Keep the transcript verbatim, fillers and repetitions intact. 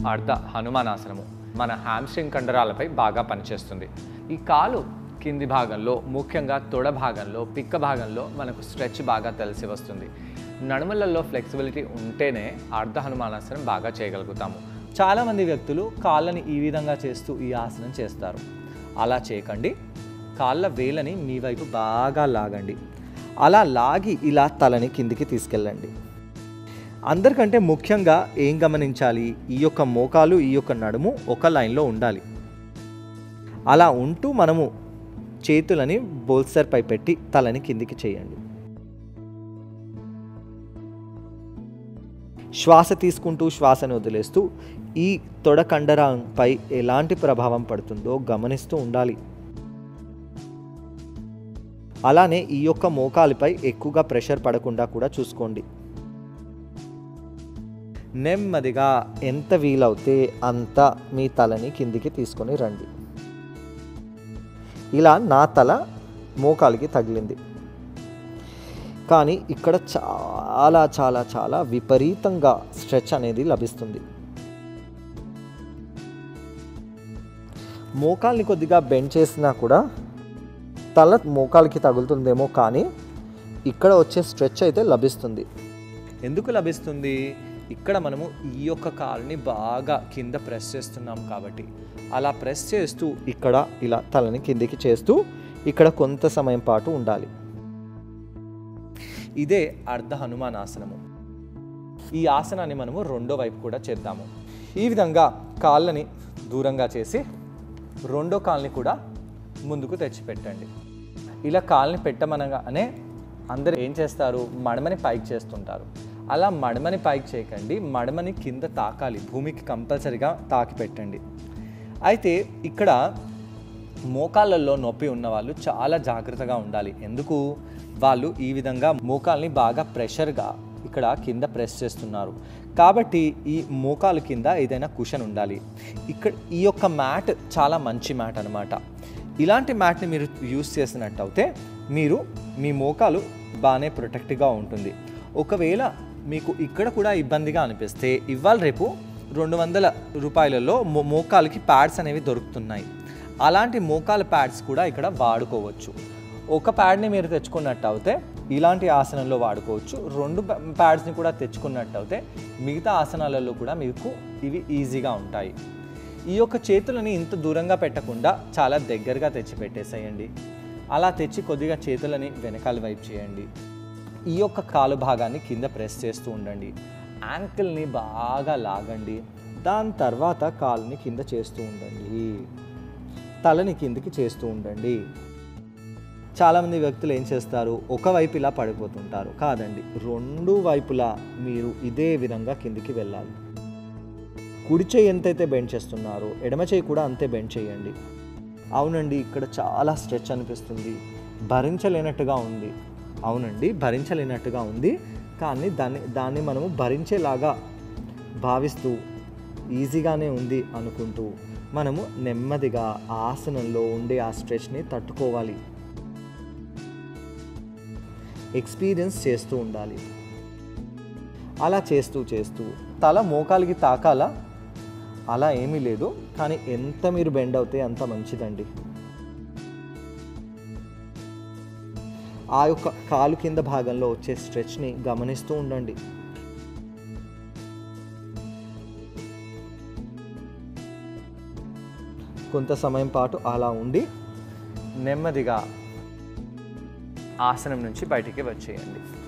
అర్ధ హనుమానాసనము మన హ్యామ్స్ట్రింగ్ కండరాలపై బాగా పనిచేస్తుంది. ఈ కాలు కింది భాగంలో, ముఖ్యంగా తొడ భాగంలో, పిక్క భాగంలో మనకు స్ట్రెచ్ బాగా తెలిసి వస్తుంది. నడుములలో ఫ్లెక్సిబిలిటీ ఉంటేనే అర్ధ హనుమానాసనం బాగా చేయగలుగుతాము. చాలామంది వ్యక్తులు కాళ్ళని ఈ విధంగా చేస్తూ ఈ ఆసనం చేస్తారు. అలా చేయకండి. కాళ్ళ వేలని మీ వైపు బాగా లాగండి. అలా లాగి ఇలా తలని కిందికి తీసుకెళ్ళండి. అందరికంటే ముఖ్యంగా ఏం గమనించాలి, ఈ యొక్క మోకాలు ఈ యొక్క నడుము ఒక లైన్లో ఉండాలి. అలా ఉంటూ మనము చేతులని బోల్సర్పై పెట్టి తలని కిందికి చేయండి. శ్వాస తీసుకుంటూ శ్వాసను వదిలేస్తూ ఈ తొడ కండరంపై ఎలాంటి ప్రభావం పడుతుందో గమనిస్తూ ఉండాలి. అలానే ఈ యొక్క మోకాలిపై ఎక్కువగా ప్రెషర్ పడకుండా కూడా చూసుకోండి. నెమ్మదిగా ఎంత వీలవుతే అంత మీ తలని కిందికి తీసుకొని రండి. ఇలా నా తల మోకాలికి తగిలింది, కానీ ఇక్కడ చాలా చాలా చాలా విపరీతంగా స్ట్రెచ్ అనేది లభిస్తుంది. మోకాల్ని కొద్దిగా బెండ్ చేసినా కూడా తల మోకాలికి తగులుతుందేమో, కానీ ఇక్కడ వచ్చే స్ట్రెచ్ అయితే లభిస్తుంది. ఎందుకు లభిస్తుంది? ఇక్కడ మనము ఈ యొక్క కాలుని బాగా కింద ప్రెస్ చేస్తున్నాం కాబట్టి. అలా ప్రెస్ చేస్తూ ఇక్కడ ఇలా తలని కిందికి చేస్తూ ఇక్కడ కొంత సమయం పాటు ఉండాలి. ఇదే అర్ధ హనుమానాసనము. ఈ ఆసనాన్ని మనము రెండో వైపు కూడా చేద్దాము. ఈ విధంగా కాళ్ళని దూరంగా చేసి రెండో కాల్ని కూడా ముందుకు తెచ్చిపెట్టండి. ఇలా కాల్ని పెట్టమనగానే అందరూ ఏం చేస్తారు, మడమని పైకి చేస్తుంటారు. అలా మడమని పైకి చేయకండి, మడమని కింద తాకాలి, భూమికి కంపల్సరిగా తాకి పెట్టండి. అయితే ఇక్కడ మోకాళ్ళల్లో నొప్పి ఉన్న వాళ్ళు చాలా జాగ్రత్తగా ఉండాలి. ఎందుకు? వాళ్ళు ఈ విధంగా మోకాల్ని బాగా ప్రెషర్గా ఇక్కడ కింద ప్రెస్ చేస్తున్నారు కాబట్టి ఈ మోకాలు కింద ఏదైనా కుషన్ ఉండాలి. ఇక్కడ ఈ యొక్క మ్యాట్ చాలా మంచి మ్యాట్ అనమాట. ఇలాంటి మ్యాట్ని మీరు యూస్ చేసినట్టయితే మీరు మీ మోకాలు బాగానే ప్రొటెక్ట్గా ఉంటుంది. ఒకవేళ మీకు ఇక్కడ కూడా ఇబ్బందిగా అనిపిస్తే ఇవాళ రేపు రెండు వందల రూపాయలలో మో మోకాలకి ప్యాడ్స్ అనేవి దొరుకుతున్నాయి. అలాంటి మోకాల ప్యాడ్స్ కూడా ఇక్కడ వాడుకోవచ్చు. ఒక ప్యాడ్ని మీరు తెచ్చుకున్నట్టు అయితే ఇలాంటి ఆసనంలో వాడుకోవచ్చు. రెండు ప్యాడ్స్ని కూడా తెచ్చుకున్నట్టు అయితే మిగతా ఆసనాలలో కూడా మీకు ఇవి ఈజీగా ఉంటాయి. ఈ యొక్క చేతులని ఇంత దూరంగా పెట్టకుండా చాలా దగ్గరగా తెచ్చి పెట్టేసేయండి. అలా తెచ్చి కొద్దిగా చేతులని వెనకాల వైపు చేయండి. ఈ యొక్క కాలు భాగాన్ని కింద ప్రెస్ చేస్తూ ఉండండి. యాంకిల్ని బాగా లాగండి. దాని తర్వాత కాలుని కింద చేస్తూ ఉండండి. తలని కిందికి చేస్తూ ఉండండి. చాలామంది వ్యక్తులు ఏం చేస్తారు, ఒకవైపు ఇలా పడిపోతుంటారు. కాదండి, రెండు వైపులా మీరు ఇదే విధంగా కిందికి వెళ్ళాలి. కుడి చేయి ఎంతైతే బెండ్ చేస్తున్నారో ఎడమ చేయి కూడా అంతే బెండ్ చేయండి. అవునండి, ఇక్కడ చాలా స్ట్రెచ్ అనిపిస్తుంది, భరించలేనట్టుగా ఉంది. అవునండి, భరించలేనట్టుగా ఉంది, కానీ దాన్ని దాన్ని మనము భరించేలాగా భావిస్తూ ఈజీగానే ఉంది అనుకుంటూ మనము నెమ్మదిగా ఆసనంలో ఉండే ఆ స్ట్రెచ్ని తట్టుకోవాలి. ఎక్స్పీరియన్స్ చేస్తూ ఉండాలి. అలా చేస్తూ చేస్తూ తల మోకాలికి తాకాలా అలా ఏమీ లేదు, కానీ ఎంత మీరు బెండ్ అవుతే అంత మంచిదండి. ఆ యొక్క కాలు కింద భాగంలో వచ్చే స్ట్రెచ్ని గమనిస్తూ ఉండండి. కొంత సమయం పాటు అలా ఉండి నెమ్మదిగా ఆసనం నుంచి బయటికి వచ్చేయండి.